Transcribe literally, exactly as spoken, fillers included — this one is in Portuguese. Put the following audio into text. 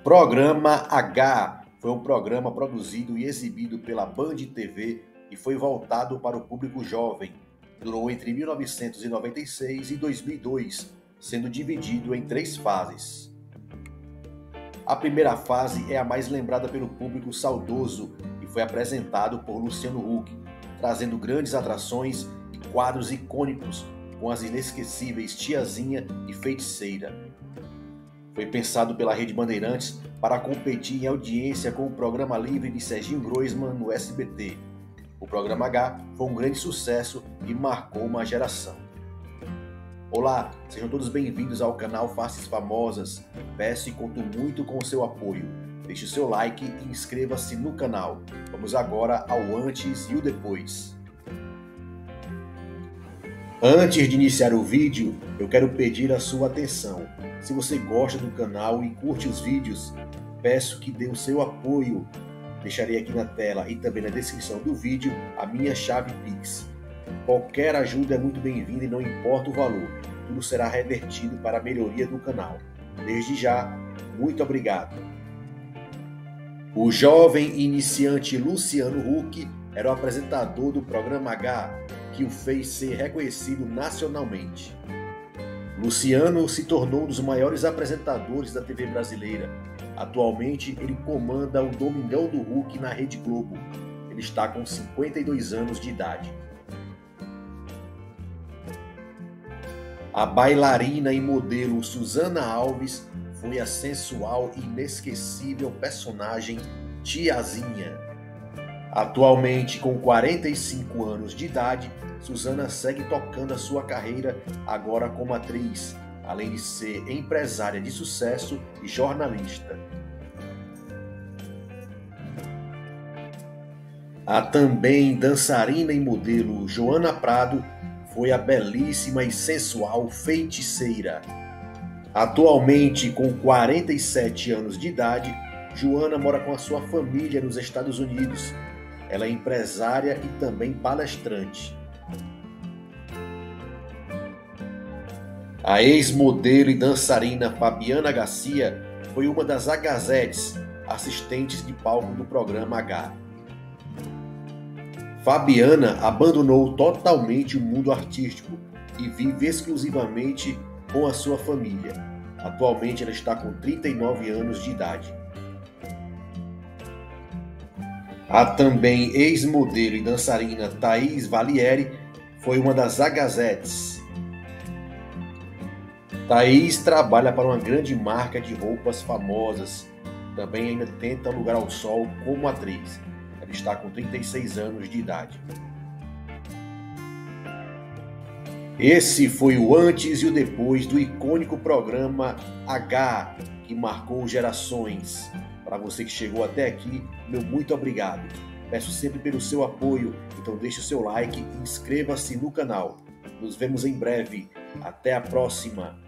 Programa H foi um programa produzido e exibido pela Band T V e foi voltado para o público jovem. Durou entre mil novecentos e noventa e seis e dois mil e dois, sendo dividido em três fases. A primeira fase é a mais lembrada pelo público saudoso e foi apresentado por Luciano Huck, trazendo grandes atrações e quadros icônicos com as inesquecíveis Tiazinha e Feiticeira. Foi pensado pela Rede Bandeirantes para competir em audiência com o Programa Livre de Serginho Groisman no S B T. O Programa H foi um grande sucesso e marcou uma geração. Olá, sejam todos bem-vindos ao canal Faces Famosas. Peço e conto muito com o seu apoio. Deixe o seu like e inscreva-se no canal. Vamos agora ao antes e o depois. Antes de iniciar o vídeo, eu quero pedir a sua atenção. Se você gosta do canal e curte os vídeos, peço que dê o seu apoio. Deixarei aqui na tela e também na descrição do vídeo a minha chave Pix. Qualquer ajuda é muito bem-vinda e não importa o valor. Tudo será revertido para a melhoria do canal. Desde já, muito obrigado. O jovem iniciante Luciano Huck era o apresentador do Programa H, que o fez ser reconhecido nacionalmente. Luciano se tornou um dos maiores apresentadores da T V brasileira. Atualmente, ele comanda o Domingão do Huck na Rede Globo. Ele está com cinquenta e dois anos de idade. A bailarina e modelo Susana Alves foi a sensual e inesquecível personagem Tiazinha. Atualmente, com quarenta e cinco anos de idade, Susana segue tocando a sua carreira agora como atriz, além de ser empresária de sucesso e jornalista. A também dançarina e modelo Joana Prado foi a belíssima e sensual Feiticeira. Atualmente, com quarenta e sete anos de idade, Joana mora com a sua família nos Estados Unidos. Ela é empresária e também palestrante. A ex-modelo e dançarina Fabiana Garcia foi uma das agazetes, assistentes de palco do Programa H. Fabiana abandonou totalmente o mundo artístico e vive exclusivamente com a sua família. Atualmente ela está com trinta e nove anos de idade. A também ex-modelo e dançarina Thaís Valieri foi uma das agazetes. Thaís trabalha para uma grande marca de roupas famosas. Também ainda tenta lugar ao sol como atriz. Ela está com trinta e seis anos de idade. Esse foi o antes e o depois do icônico Programa H, que marcou gerações. Para você que chegou até aqui, meu muito obrigado. Peço sempre pelo seu apoio, então deixe o seu like e inscreva-se no canal. Nos vemos em breve. Até a próxima!